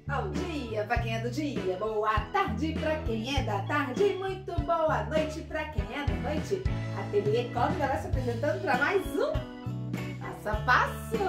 Bom dia pra quem é do dia, boa tarde pra quem é da tarde, muito boa noite pra quem é da noite. Ateliê Código vai se apresentando para mais um Passo a Passo.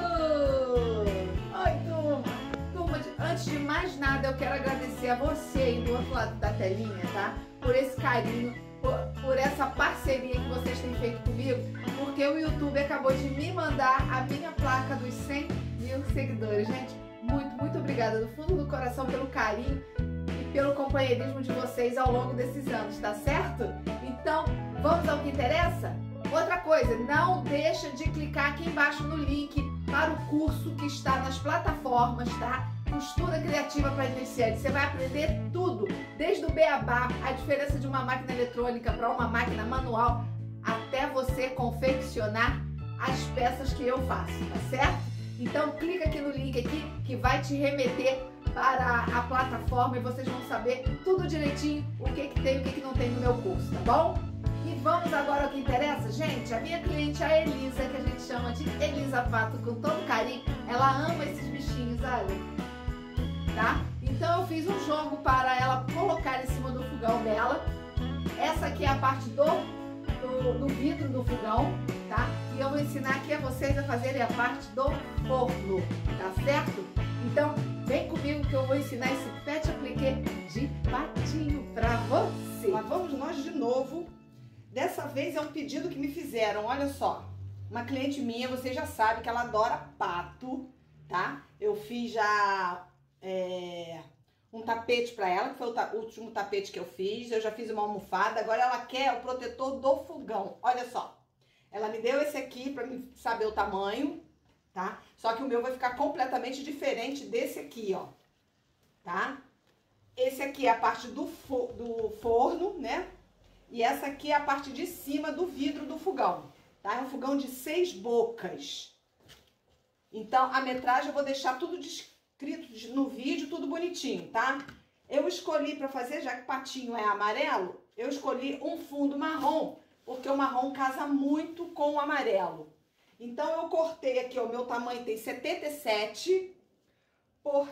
Oi, turma. Turma, antes de mais nada, eu quero agradecer a você aí do outro lado da telinha, tá? Por esse carinho, por essa parceria que vocês têm feito comigo, porque o YouTube acabou de me mandar a minha placa dos 100 mil seguidores, gente. Muito obrigada do fundo do coração pelo carinho e pelo companheirismo de vocês ao longo desses anos, tá certo? Então, vamos ao que interessa? Outra coisa, não deixa de clicar aqui embaixo no link para o curso que está nas plataformas, tá? Costura criativa para iniciantes. Você vai aprender tudo, desde o beabá, a diferença de uma máquina eletrônica para uma máquina manual, até você confeccionar as peças que eu faço, tá certo? Então clica aqui no link aqui que vai te remeter para a plataforma e vocês vão saber tudo direitinho o que tem e o que não tem no meu curso, tá bom? E vamos agora ao que interessa, gente. A minha cliente, a Elisa, que a gente chama de Elisa Pato com todo carinho, ela ama esses bichinhos, olha, tá? Então eu fiz um jogo para ela colocar em cima do fogão dela. Essa aqui é a parte do vidro do fogão, tá? E eu vou ensinar aqui a vocês a fazerem a parte do forno, tá certo? Então, vem comigo que eu vou ensinar esse pet appliqué de patinho pra você. Lá vamos nós de novo. Dessa vez é um pedido que me fizeram, olha só. Uma cliente minha, você já sabe que ela adora pato, tá? Eu fiz já um tapete pra ela, que foi o último tapete que eu fiz. Eu já fiz uma almofada, agora ela quer o protetor do fogão. Olha só. Ela me deu esse aqui pra me saber o tamanho, tá? Só que o meu vai ficar completamente diferente desse aqui, ó, tá? Esse aqui é a parte do forno, né? E essa aqui é a parte de cima do vidro do fogão, tá? É um fogão de 6 bocas. Então, a metragem eu vou deixar tudo descrito no vídeo, tudo bonitinho, tá? Eu escolhi pra fazer, já que o patinho é amarelo, eu escolhi um fundo marrom, porque o marrom casa muito com o amarelo. Então, eu cortei aqui, ó, o meu tamanho tem 77 por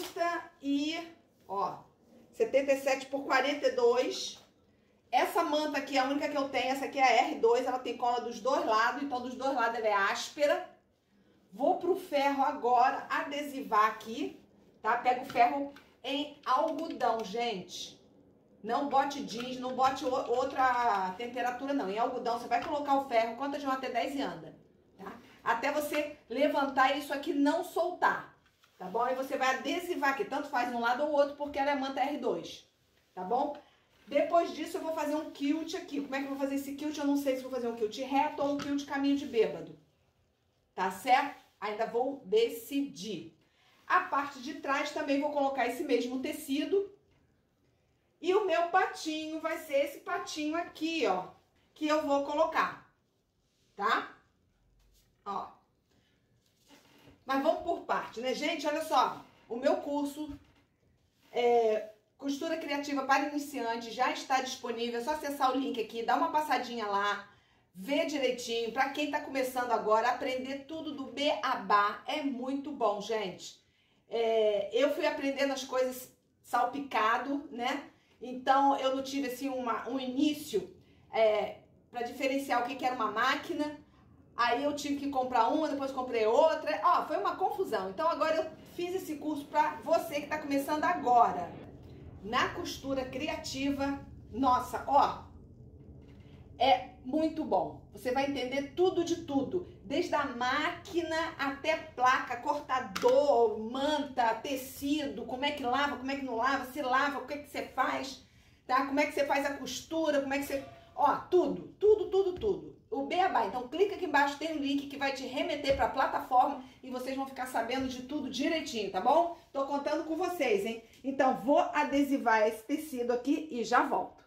77 por 42. Essa manta aqui é a única que eu tenho, essa aqui é a R2, ela tem cola dos dois lados, então dos dois lados ela é áspera. Vou pro ferro agora adesivar aqui, tá? Pega o ferro em algodão, gente. Não bote jeans, não bote outra temperatura não. Em algodão, você vai colocar o ferro, conta de 1 até 10 e anda, tá? Até você levantar e isso aqui não soltar, tá bom? Aí você vai adesivar aqui, tanto faz um lado ou outro, porque ela é manta R2, tá bom? Depois disso eu vou fazer um quilt aqui. Como é que eu vou fazer esse quilt? Eu não sei se vou fazer um quilt reto ou um quilt caminho de bêbado, tá certo? Ainda vou decidir. A parte de trás também vou colocar esse mesmo tecido. E o meu patinho vai ser esse patinho aqui, ó, que eu vou colocar, tá? Ó. Mas vamos por parte, né, gente? Olha só, o meu curso Costura Criativa para Iniciantes já está disponível. É só acessar o link aqui, dar uma passadinha lá, ver direitinho. Para quem tá começando agora, aprender tudo do beabá é muito bom, gente. Eu fui aprendendo as coisas salpicado, né? Então, eu não tive, assim, um início para diferenciar o que era uma máquina. Aí, eu tive que comprar uma, depois comprei outra. Ó, foi uma confusão. Então, agora eu fiz esse curso para você que tá começando agora. Na costura criativa, nossa, ó, é muito bom. Você vai entender tudo de tudo. Desde a máquina até placa, cortador, manta, tecido, como é que lava, como é que não lava, se lava, o que você faz, tá? Como é que você faz a costura, como é que você... Ó, tudo. O beabá. Então, clica aqui embaixo, tem um link que vai te remeter para a plataforma e vocês vão ficar sabendo de tudo direitinho, tá bom? Tô contando com vocês, hein? Então, vou adesivar esse tecido aqui e já volto.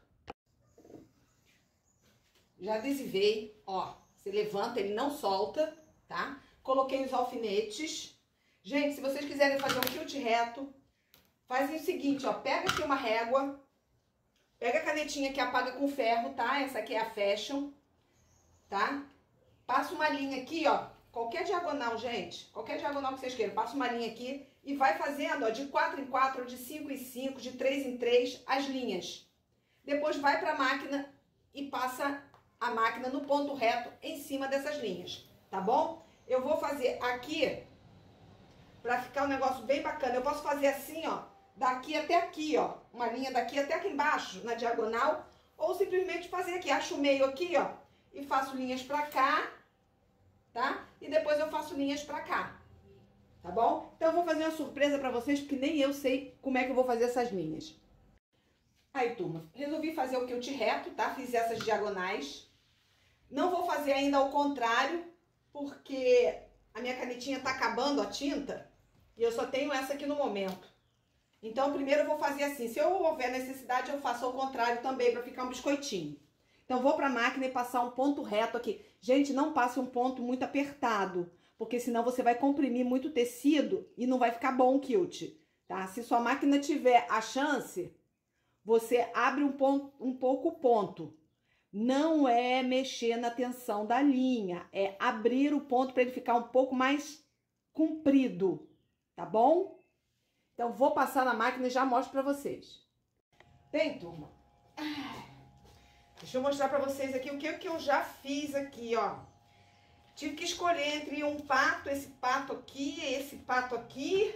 Já adesivei, ó, você levanta, ele não solta, tá? Coloquei os alfinetes. Gente, se vocês quiserem fazer um quilt reto, fazem o seguinte, ó, pega aqui uma régua, pega a canetinha que apaga com ferro, tá? Essa aqui é a Fashion, tá? Passa uma linha aqui, ó, qualquer diagonal, gente, qualquer diagonal que vocês queiram, passa uma linha aqui, e vai fazendo, ó, de 4 em 4, de 5 em 5, de 3 em 3, as linhas. Depois vai para a máquina e passa a máquina no ponto reto em cima dessas linhas, tá bom? Eu vou fazer aqui, para ficar um negócio bem bacana. Eu posso fazer assim, ó, daqui até aqui, ó, uma linha daqui até aqui embaixo, na diagonal, ou simplesmente fazer aqui, acho o meio aqui, ó, e faço linhas pra cá, tá? E depois eu faço linhas pra cá, tá bom? Então eu vou fazer uma surpresa pra vocês, porque nem eu sei como é que eu vou fazer essas linhas. Aí, turma, resolvi fazer o quilt reto, tá? Fiz essas diagonais. Não vou fazer ainda ao contrário, porque a minha canetinha tá acabando a tinta e eu só tenho essa aqui no momento. Então, primeiro eu vou fazer assim. Se eu houver necessidade, eu faço ao contrário também, para ficar um biscoitinho. Então, vou para a máquina e passar um ponto reto aqui. Gente, não passe um ponto muito apertado, porque senão você vai comprimir muito tecido e não vai ficar bom o quilt, tá? Se sua máquina tiver a chance, você abre um pouco o ponto. Não é mexer na tensão da linha, é abrir o ponto para ele ficar um pouco mais comprido, tá bom? Então, vou passar na máquina e já mostro para vocês. Bem, turma, deixa eu mostrar para vocês aqui o que eu já fiz aqui, ó. Tive que escolher entre um pato, esse pato aqui e esse pato aqui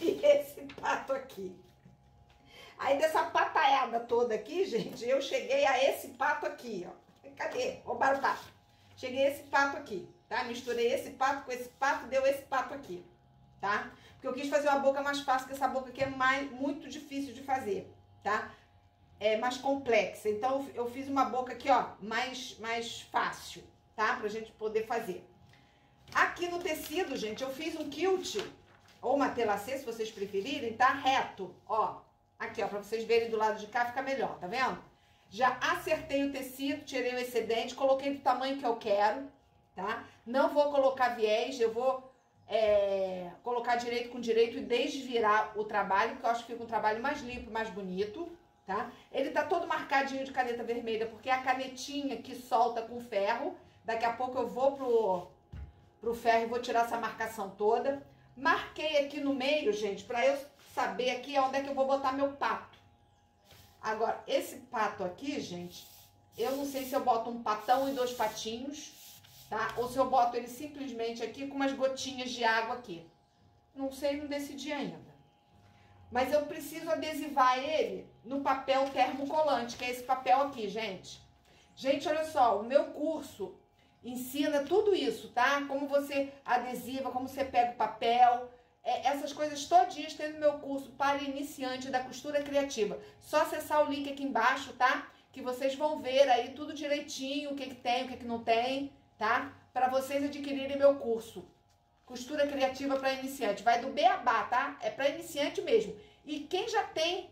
Aí dessa pataiada toda aqui, gente, eu cheguei a esse pato aqui, ó. Cadê? Roubaram o pato. Cheguei a esse pato aqui, tá? Misturei esse pato com esse pato, deu esse pato aqui, tá? Porque eu quis fazer uma boca mais fácil, que essa boca aqui é muito difícil de fazer, tá? É mais complexa. Então, eu fiz uma boca aqui, ó, mais fácil, tá? Pra gente poder fazer. Aqui no tecido, gente, eu fiz um quilt, ou uma telacê, se vocês preferirem, tá? Reto, ó. Aqui, ó, pra vocês verem do lado de cá, fica melhor, tá vendo? Já acertei o tecido, tirei o excedente, coloquei do tamanho que eu quero, tá? Não vou colocar viés, eu vou colocar direito com direito e desvirar o trabalho, porque eu acho que fica um trabalho mais limpo, mais bonito, tá? Ele tá todo marcadinho de caneta vermelha, porque é a canetinha que solta com ferro. Daqui a pouco eu vou pro ferro e vou tirar essa marcação toda. Marquei aqui no meio, gente, pra eu saber aqui onde é que eu vou botar meu pato. Agora, esse pato aqui, gente, eu não sei se eu boto um patão e 2 patinhos, tá? Ou se eu boto ele simplesmente aqui com umas gotinhas de água aqui. Não sei, não decidi ainda. Mas eu preciso adesivar ele no papel termocolante, que é esse papel aqui, gente. Gente, olha só, o meu curso ensina tudo isso, tá? Como você adesiva, como você pega o papel... essas coisas todinhas tem no meu curso para iniciante da costura criativa. Só acessar o link aqui embaixo, tá? Que vocês vão ver aí tudo direitinho, o que tem, o que não tem, tá? Para vocês adquirirem meu curso. Costura criativa para iniciante. Vai do beabá, tá? É para iniciante mesmo. E quem já tem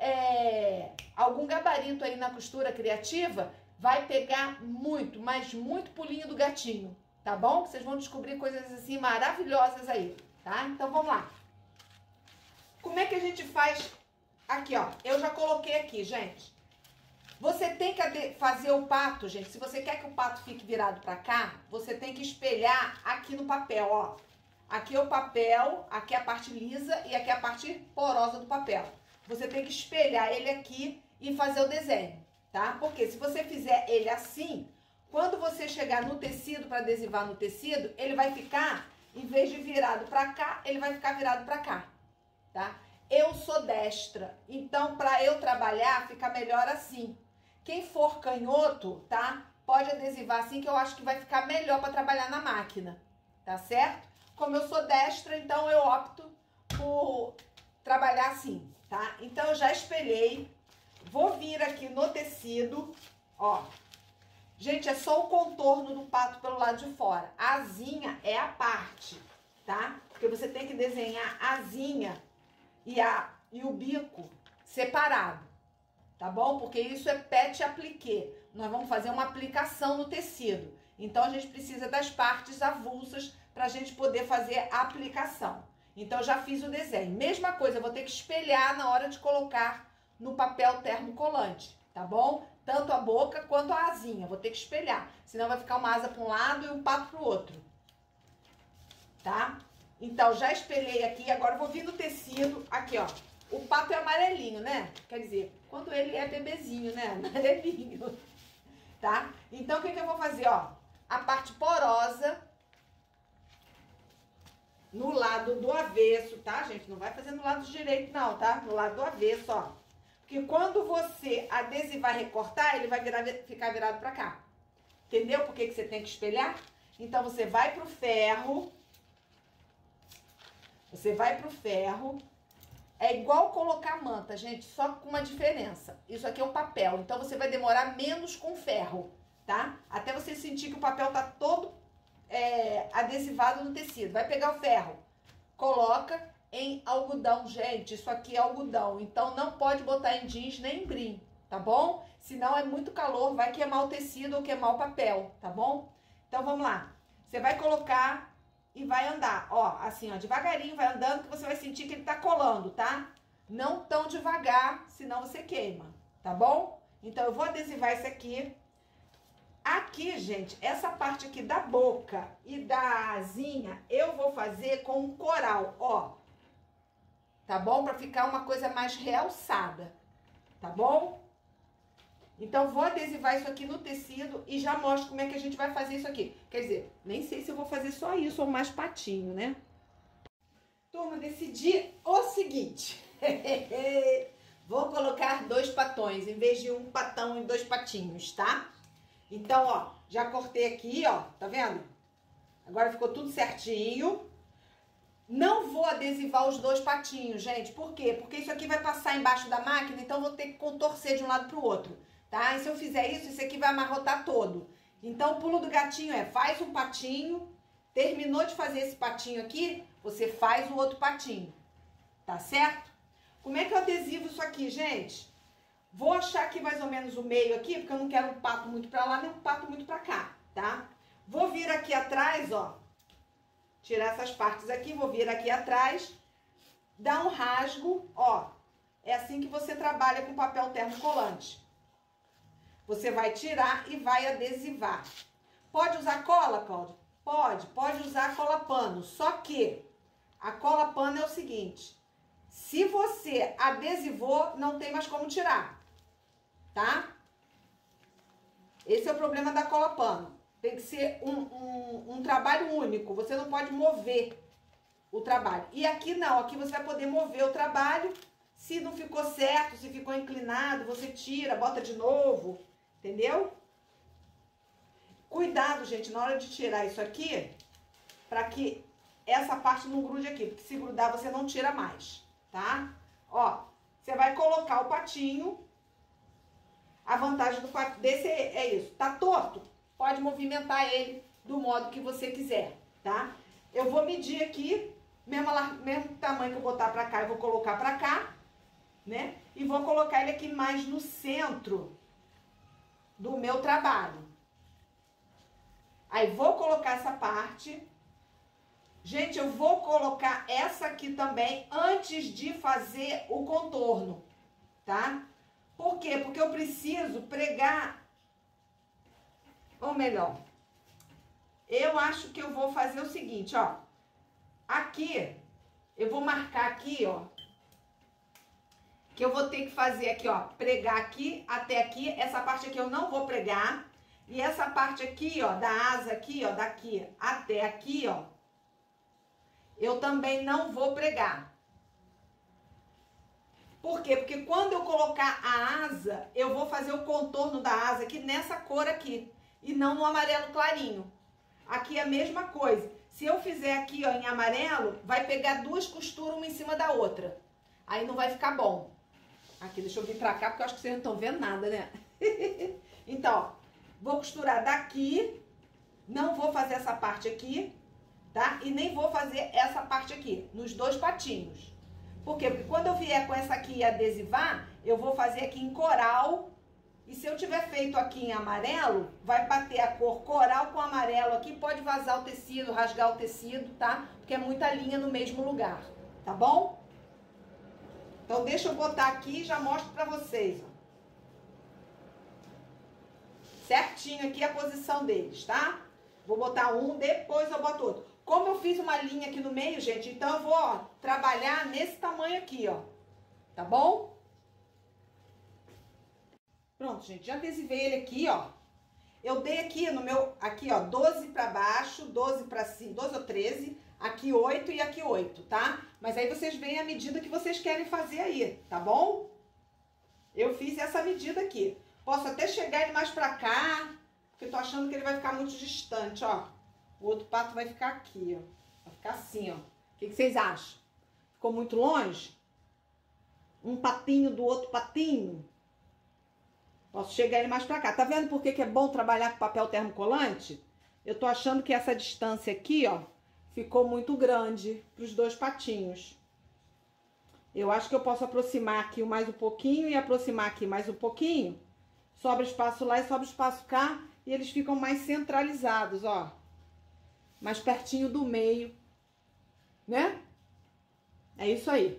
algum gabarito aí na costura criativa, vai pegar muito, mas muito pulinho do gatinho, tá bom? Vocês vão descobrir coisas assim maravilhosas aí. Tá? Então, vamos lá. Como é que a gente faz? Aqui, ó. Eu já coloquei aqui, gente. Você tem que fazer o pato, gente. Se você quer que o pato fique virado pra cá, você tem que espelhar aqui no papel, ó. Aqui é o papel, aqui é a parte lisa e aqui é a parte porosa do papel. Você tem que espelhar ele aqui e fazer o desenho, tá? Porque se você fizer ele assim, quando você chegar no tecido, para adesivar no tecido, ele vai ficar... Em vez de virado pra cá, ele vai ficar virado pra cá, tá? Eu sou destra, então pra eu trabalhar fica melhor assim. Quem for canhoto, tá? Pode adesivar assim, que eu acho que vai ficar melhor pra trabalhar na máquina, tá certo? Como eu sou destra, então eu opto por trabalhar assim, tá? Então eu já espelhei, vou vir aqui no tecido, ó. Gente, é só o contorno do pato pelo lado de fora. A asinha é a parte, tá? Porque você tem que desenhar a asinha e o bico separado, tá bom? Porque isso é pet appliqué. Nós vamos fazer uma aplicação no tecido. Então, a gente precisa das partes avulsas pra gente poder fazer a aplicação. Então, eu já fiz o desenho. Mesma coisa, eu vou ter que espelhar na hora de colocar no papel termocolante, tá bom? Tanto a boca quanto a asinha. Vou ter que espelhar. Senão vai ficar uma asa para um lado e um pato para o outro. Tá? Então, já espelhei aqui, agora eu vou vir no tecido, aqui, ó. O pato é amarelinho, né? Quer dizer, quando ele é bebezinho, né? Amarelinho, tá? Então, o que eu vou fazer, ó? A parte porosa no lado do avesso, tá, gente? Não vai fazer no lado direito, não, tá? No lado do avesso, ó. Porque quando você adesivar e recortar, ele vai ficar virado pra cá. Entendeu por que você tem que espelhar? Então, você vai pro ferro. Você vai pro ferro. É igual colocar manta, gente, só com uma diferença. Isso aqui é um papel, então você vai demorar menos com ferro, tá? Até você sentir que o papel tá todo adesivado no tecido. Vai pegar o ferro, coloca em algodão, gente, isso aqui é algodão. Então não pode botar em jeans nem em brim, tá bom? Senão é muito calor, vai queimar o tecido ou queimar o papel, tá bom? Então vamos lá. Você vai colocar e vai andar, ó, assim, ó, devagarinho, vai andando que você vai sentir que ele tá colando, tá? Não tão devagar, senão você queima, tá bom? Então eu vou adesivar esse aqui. Aqui, gente, essa parte aqui da boca e da asinha, eu vou fazer com um coral, ó. Tá bom? Pra ficar uma coisa mais realçada, tá bom? Então, vou adesivar isso aqui no tecido e já mostro como é que a gente vai fazer isso aqui. Quer dizer, nem sei se eu vou fazer só isso ou mais patinho, né? Turma, decidi o seguinte. Vou colocar 2 patões, em vez de um patão e 2 patinhos, tá? Então, ó, já cortei aqui, ó, tá vendo? Agora ficou tudo certinho. Não vou adesivar os 2 patinhos, gente. Por quê? Porque isso aqui vai passar embaixo da máquina, então vou ter que contorcer de um lado pro outro, tá? E se eu fizer isso, isso aqui vai amarrotar todo. Então, o pulo do gatinho é, faz um patinho, terminou de fazer esse patinho aqui, você faz o outro patinho, tá certo? Como é que eu adesivo isso aqui, gente? Vou achar aqui mais ou menos o meio aqui, porque eu não quero um pato muito pra lá, nem um pato muito pra cá, tá? Vou vir aqui atrás, ó, tirar essas partes aqui, vou vir aqui atrás, dar um rasgo, ó. É assim que você trabalha com papel termocolante. Você vai tirar e vai adesivar. Pode usar cola, Cláudia? Pode usar cola pano. Só que a cola pano é o seguinte, se você adesivou, não tem mais como tirar, tá? Esse é o problema da cola pano. Tem que ser um trabalho único, você não pode mover o trabalho. E aqui não, aqui você vai poder mover o trabalho. Se não ficou certo, se ficou inclinado, você tira, bota de novo, entendeu? Cuidado, gente, na hora de tirar isso aqui, para que essa parte não grude aqui, porque se grudar você não tira mais, tá? Ó, você vai colocar o patinho. A vantagem do patinho desse é isso, tá torto? Pode movimentar ele do modo que você quiser, tá? Eu vou medir aqui, mesmo tamanho que eu botar pra cá, eu vou colocar pra cá, né? E vou colocar ele aqui mais no centro do meu trabalho. Aí, vou colocar essa parte. Gente, eu vou colocar essa aqui também antes de fazer o contorno, tá? Por quê? Porque eu preciso pregar. Ou melhor, eu acho que eu vou fazer o seguinte, ó. Aqui, eu vou marcar aqui, ó. Que eu vou ter que fazer aqui, ó. Pregar aqui até aqui. Essa parte aqui eu não vou pregar. E essa parte aqui, ó, da asa aqui, ó, daqui até aqui, ó. Eu também não vou pregar. Por quê? Porque quando eu colocar a asa, eu vou fazer o contorno da asa aqui nessa cor aqui. E não no amarelo clarinho. Aqui é a mesma coisa. Se eu fizer aqui, ó, em amarelo, vai pegar 2 costuras uma em cima da outra. Aí não vai ficar bom. Aqui, deixa eu vir pra cá, porque eu acho que vocês não estão vendo nada, né? Então, ó, vou costurar daqui. Não vou fazer essa parte aqui, tá? E nem vou fazer essa parte aqui, nos 2 patinhos. Por quê? Porque quando eu vier com essa aqui e adesivar, eu vou fazer aqui em coral. E se eu tiver feito aqui em amarelo, vai bater a cor coral com amarelo aqui, pode vazar o tecido, rasgar o tecido, tá? Porque é muita linha no mesmo lugar, tá bom? Então, deixa eu botar aqui e já mostro pra vocês, ó. Certinho aqui a posição deles, tá? Vou botar um, depois eu boto outro. Como eu fiz uma linha aqui no meio, gente, então eu vou, ó, trabalhar nesse tamanho aqui, ó. Tá bom? Pronto, gente, já adesivei ele aqui, ó. Eu dei aqui no meu, aqui, ó, 12 pra baixo, 12 pra cima, 12 ou 13, aqui 8 e aqui 8, tá? Mas aí vocês veem a medida que vocês querem fazer aí, tá bom? Eu fiz essa medida aqui. Posso até chegar ele mais pra cá, porque eu tô achando que ele vai ficar muito distante, ó. O outro pato vai ficar aqui, ó. Vai ficar assim, ó. O que vocês acham? Ficou muito longe? Um patinho do outro patinho? Posso chegar ele mais pra cá. Tá vendo por que é bom trabalhar com papel termocolante? Eu tô achando que essa distância aqui, ó, ficou muito grande pros dois patinhos. Eu acho que eu posso aproximar aqui mais um pouquinho e aproximar aqui mais um pouquinho. Sobra espaço lá e sobra espaço cá. E eles ficam mais centralizados, ó. Mais pertinho do meio, né? É isso aí.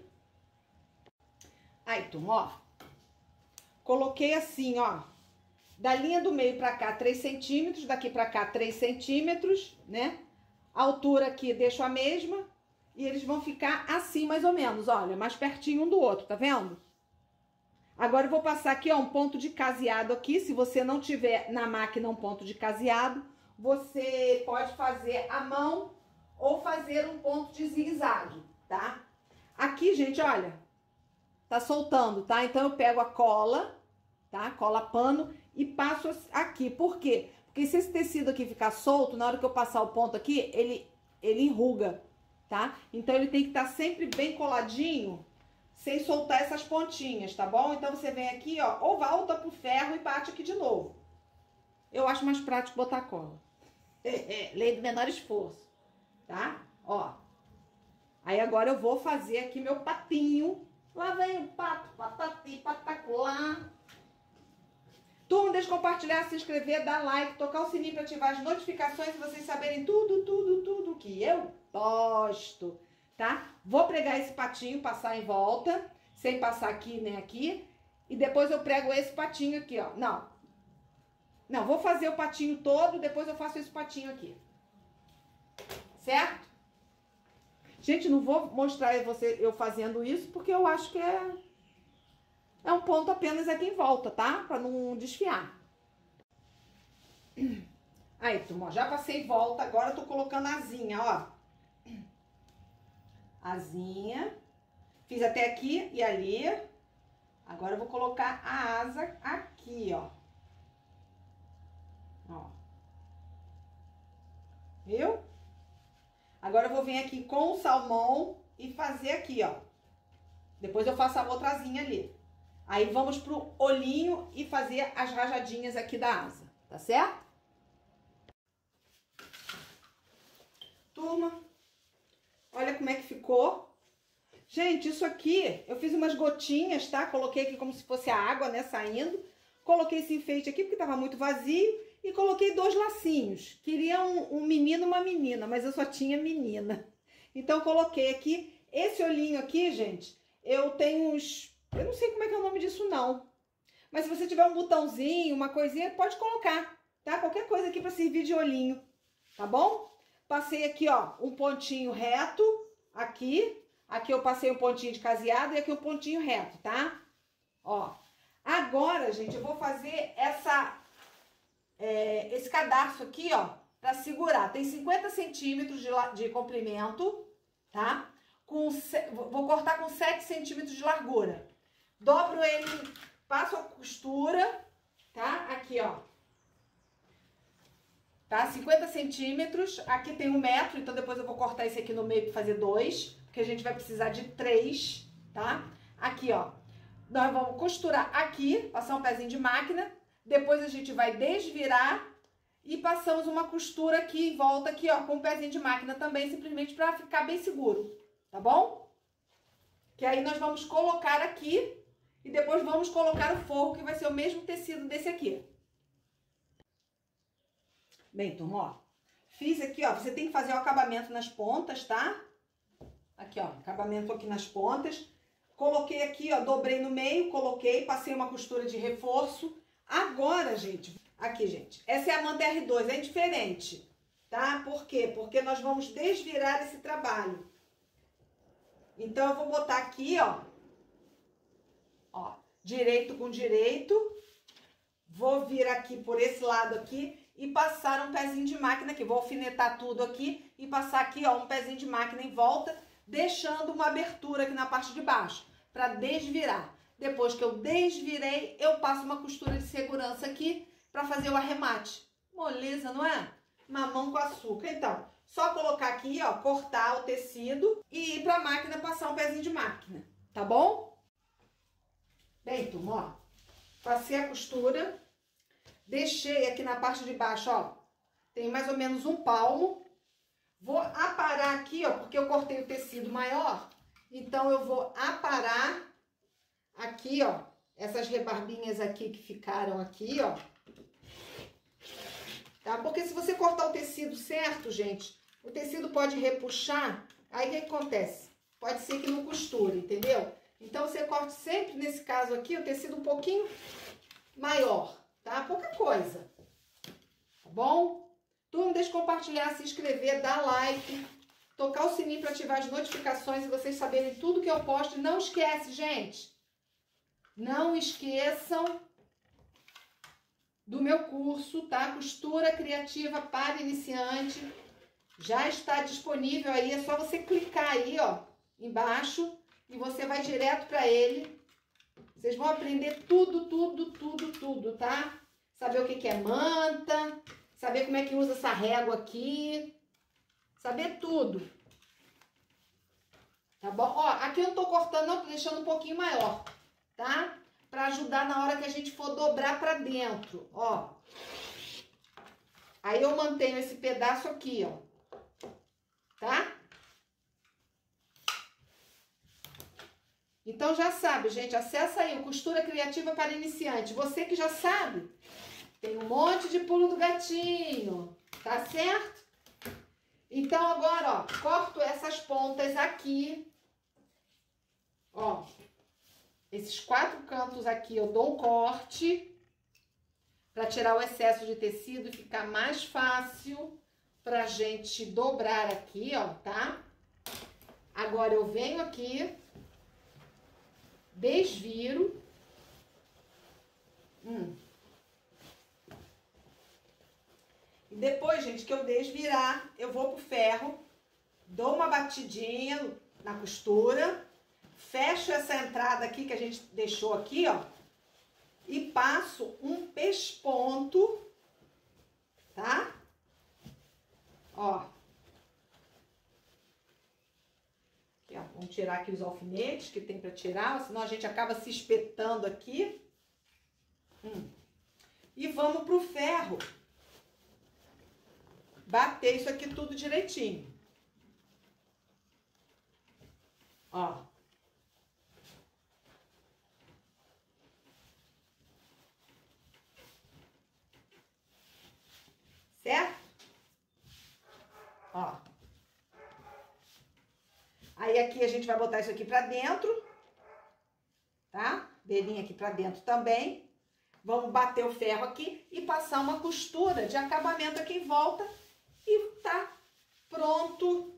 Aí, turma, ó. Coloquei assim, ó. Da linha do meio pra cá, 3 centímetros. Daqui pra cá, 3 centímetros, né? A altura aqui deixo a mesma. E eles vão ficar assim, mais ou menos, olha. Mais pertinho um do outro, tá vendo? Agora eu vou passar aqui, ó, um ponto de caseado aqui. Se você não tiver na máquina um ponto de caseado, você pode fazer à mão ou fazer um ponto de zigue-zague, tá? Aqui, gente, olha, tá soltando, tá? Então eu pego a cola, tá? Cola pano e passo aqui. Por quê? Porque se esse tecido aqui ficar solto, na hora que eu passar o ponto aqui, ele enruga, tá? Então ele tem que estar sempre bem coladinho, sem soltar essas pontinhas, tá bom? Então você vem aqui, ó, ou volta pro ferro e bate aqui de novo. Eu acho mais prático botar cola. Lei do menor esforço, tá? Ó. Aí agora eu vou fazer aqui meu patinho. Lá vem o pato, patati, pataculá. Turma, deixa eu compartilhar, se inscrever, dar like, tocar o sininho para ativar as notificações e vocês saberem tudo que eu posto, tá? Vou pregar esse patinho, passar em volta, sem passar aqui nem aqui. E depois eu prego esse patinho aqui, ó. Não, vou fazer o patinho todo, depois eu faço esse patinho aqui. Certo? Gente, não vou mostrar eu fazendo isso, porque eu acho que é um ponto apenas aqui em volta, tá? Pra não desfiar. Aí, turma, já passei em volta, agora eu tô colocando a asinha, ó. Asinha. Fiz até aqui e ali. Agora eu vou colocar a asa aqui, ó. Ó. Viu? Agora eu vou vir aqui com o salmão e fazer aqui, ó. Depois eu faço a outra asinha ali. Aí vamos pro olhinho e fazer as rajadinhas aqui da asa, tá certo? Turma, olha como é que ficou. Gente, isso aqui, eu fiz umas gotinhas, tá? Coloquei aqui como se fosse a água, né, saindo. Coloquei esse enfeite aqui porque tava muito vazio. E coloquei 2 lacinhos. Queria um menino e uma menina, mas eu só tinha menina. Então, coloquei aqui. Esse olhinho aqui, gente, eu tenho uns... Eu não sei como é que é o nome disso, não. Mas se você tiver um botãozinho, uma coisinha, pode colocar, tá? Qualquer coisa aqui pra servir de olhinho, tá bom? Passei aqui, ó, um pontinho reto, aqui. Aqui eu passei um pontinho de caseado e aqui um pontinho reto, tá? Ó. Agora, gente, eu vou fazer esse cadarço aqui, ó, pra segurar. Tem 50 centímetros de comprimento, tá? Vou cortar com 7 centímetros de largura. Dobro ele, passo a costura, tá? Aqui, ó. Tá? 50 centímetros. Aqui tem 1 metro, então depois eu vou cortar esse aqui no meio pra fazer 2, porque a gente vai precisar de 3, tá? Aqui, ó. Nós vamos costurar aqui, passar um pezinho de máquina. Depois a gente vai desvirar e passamos uma costura aqui em volta, aqui, ó, com um pezinho de máquina também, simplesmente pra ficar bem seguro, tá bom? Que aí nós vamos colocar aqui e depois vamos colocar o forro, que vai ser o mesmo tecido desse aqui. Bem, turma, ó, fiz aqui, ó, você tem que fazer o acabamento nas pontas, tá? Aqui, ó, acabamento aqui nas pontas. Coloquei aqui, ó, dobrei no meio, coloquei, passei uma costura de reforço. Agora, gente, aqui, gente, essa é a manta R2, é diferente. tá? Por quê? Porque nós vamos desvirar esse trabalho. Então, eu vou botar aqui, ó, direito com direito. Vou vir aqui por esse lado aqui e passar um pezinho de máquina aqui. Vou alfinetar tudo aqui e passar aqui, ó, um pezinho de máquina em volta, deixando uma abertura aqui na parte de baixo, para desvirar. Depois que eu desvirei, eu passo uma costura de segurança aqui para fazer o arremate. Moleza, não é? Mamão com açúcar. Então, só colocar aqui, ó, cortar o tecido e ir para a máquina passar um pezinho de máquina, tá bom? Bem, turma, ó, passei a costura, deixei aqui na parte de baixo, ó, tem mais ou menos um palmo. Vou aparar aqui, ó, porque eu cortei o tecido maior, então eu vou aparar aqui, ó, essas rebarbinhas aqui que ficaram aqui, ó. Tá? Porque se você cortar o tecido certo, gente, o tecido pode repuxar, aí o que acontece? Pode ser que não costure, entendeu? Então, você corte sempre, nesse caso aqui, o tecido um pouquinho maior, tá? Pouca coisa, tá bom? Turma, deixa eu compartilhar, se inscrever, dar like, tocar o sininho para ativar as notificações e vocês saberem tudo que eu posto. E não esquece, gente, não esqueçam do meu curso, tá? Costura criativa para iniciante. Já está disponível aí, é só você clicar aí, ó, embaixo e você vai direto para ele. Vocês vão aprender tudo, tá? Saber o que é manta, saber como é que usa essa régua aqui, saber tudo. Tá bom? Ó, aqui eu não tô cortando, não, tô deixando um pouquinho maior, tá? Para ajudar na hora que a gente for dobrar para dentro, ó. Aí eu mantenho esse pedaço aqui, ó, tá? Então já sabe, gente, acessa aí o Costura Criativa para Iniciante. Você que já sabe, tem um monte de pulo do gatinho, tá certo? Então agora, ó, corto essas pontas aqui, ó. Esses 4 cantos aqui eu dou um corte para tirar o excesso de tecido e ficar mais fácil pra gente dobrar aqui, ó, tá? Agora eu venho aqui, desviro. E depois, gente, que eu desvirar, eu vou pro ferro, dou uma batidinha na costura, fecho essa entrada aqui que a gente deixou aqui, ó, e passo um pesponto, tá? Ó. Aqui, ó. Vamos tirar aqui os alfinetes que tem pra tirar, senão a gente acaba se espetando aqui. E vamos pro ferro bater isso aqui tudo direitinho. Ó. Certo? Ó. Aí aqui a gente vai botar isso aqui pra dentro, tá? Dedinho aqui pra dentro também. Vamos bater o ferro aqui e passar uma costura de acabamento aqui em volta e tá pronto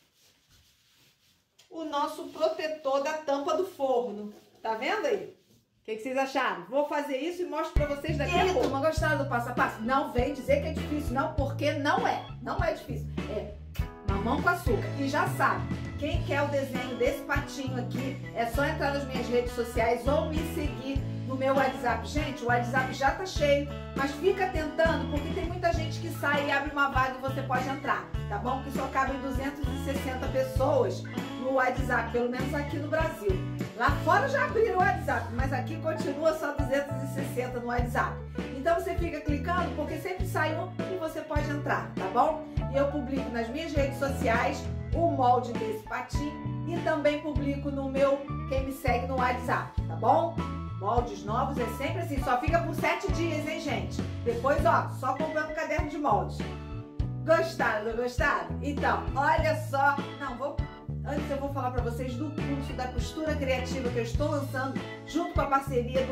o nosso protetor da tampa do forno. Tá vendo aí? O que vocês acharam? Vou fazer isso e mostro pra vocês daqui a pouco. Turma, gostaram do passo a passo? Não vem dizer que é difícil, não, porque não é. Não é difícil. É mamão com açúcar. E já sabe, quem quer o desenho desse patinho aqui, é só entrar nas minhas redes sociais ou me seguir no meu WhatsApp. Gente, o WhatsApp já tá cheio, mas fica tentando, porque tem muita gente que sai e abre uma vaga e você pode entrar, tá bom? Que só cabem 260 pessoas no WhatsApp, pelo menos aqui no Brasil. Lá fora já abriram o WhatsApp, mas aqui continua só 260 no WhatsApp. Então você fica clicando, porque sempre sai um e você pode entrar, tá bom? E eu publico nas minhas redes sociais o molde desse patinho e também publico no meu, quem me segue no WhatsApp, tá bom? Moldes novos é sempre assim, só fica por 7 dias, hein, gente? Depois, ó, só comprando caderno de moldes. Gostaram, não gostaram? Então, olha só, antes eu vou falar pra vocês do curso da costura criativa que eu estou lançando junto com a parceria do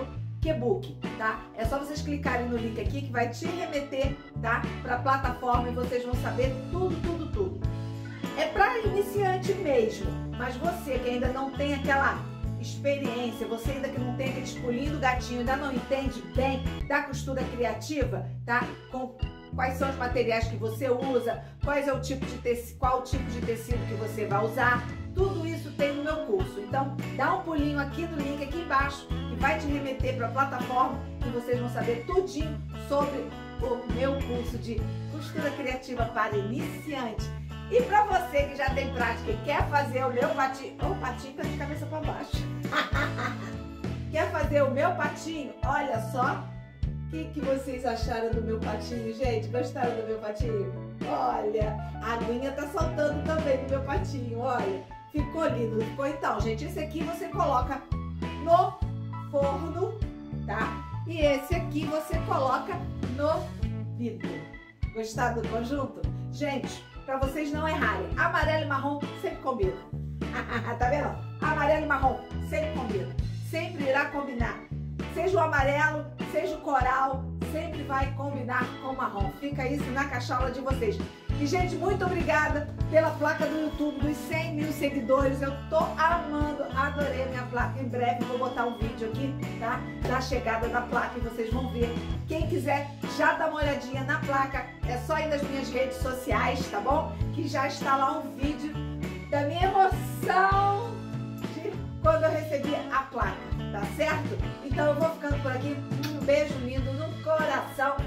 Ebook, tá? É só vocês clicarem no link aqui que vai te remeter, tá? Para a plataforma e vocês vão saber tudo. É para iniciante mesmo, mas você que ainda não tem aquela experiência, você ainda que não tem aquele pulinho do gatinho, ainda não entende bem da costura criativa, tá? Com quais são os materiais que você usa, qual o tipo de tecido que você vai usar, tudo isso tem no meu curso. Então, dá um pulinho aqui no link aqui embaixo, que vai te remeter para a plataforma e vocês vão saber tudinho sobre o meu curso de costura criativa para iniciante. E para você que já tem prática e quer fazer o meu patinho, o patinho tá de cabeça para baixo. Quer fazer o meu patinho? Olha só. O que vocês acharam do meu patinho, gente? Gostaram do meu patinho? Olha, a aguinha tá soltando também do meu patinho, olha. Ficou lindo, ficou? Então, gente, esse aqui você coloca no forno, tá? E esse aqui você coloca no vidro. Gostaram do conjunto? Gente, pra vocês não errarem, amarelo e marrom sempre combina. Tá vendo? Amarelo e marrom sempre combina. Sempre irá combinar. Seja o amarelo, seja o coral, sempre vai combinar com o marrom. Fica isso na cachola de vocês. E, gente, muito obrigada pela placa do YouTube dos 100 mil seguidores. Eu tô amando, adorei a minha placa. Em breve vou botar um vídeo aqui, tá? Da chegada da placa e vocês vão ver. Quem quiser já dá uma olhadinha na placa. É só ir nas minhas redes sociais, tá bom? Que já está lá um vídeo da minha emoção de quando eu recebi a placa. Tá certo? Então eu vou ficando por aqui. Um beijo lindo no coração